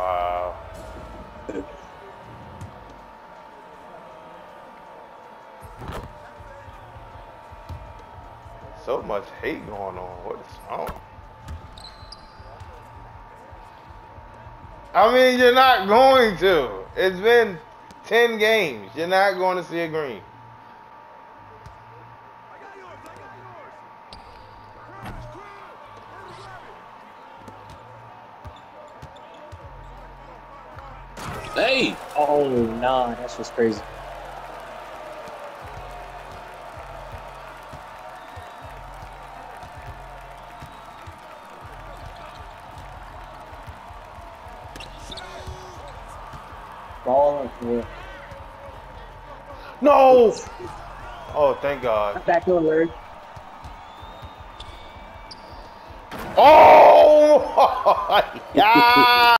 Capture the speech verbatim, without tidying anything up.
Wow. So much hate going on. What is wrong? I mean, you're not going to. It's been ten games. You're not going to see a green. Hey! Oh, nah, that's just crazy. Ball on the floor. No! Oh, thank God. Back to Larry. Oh! Yeah!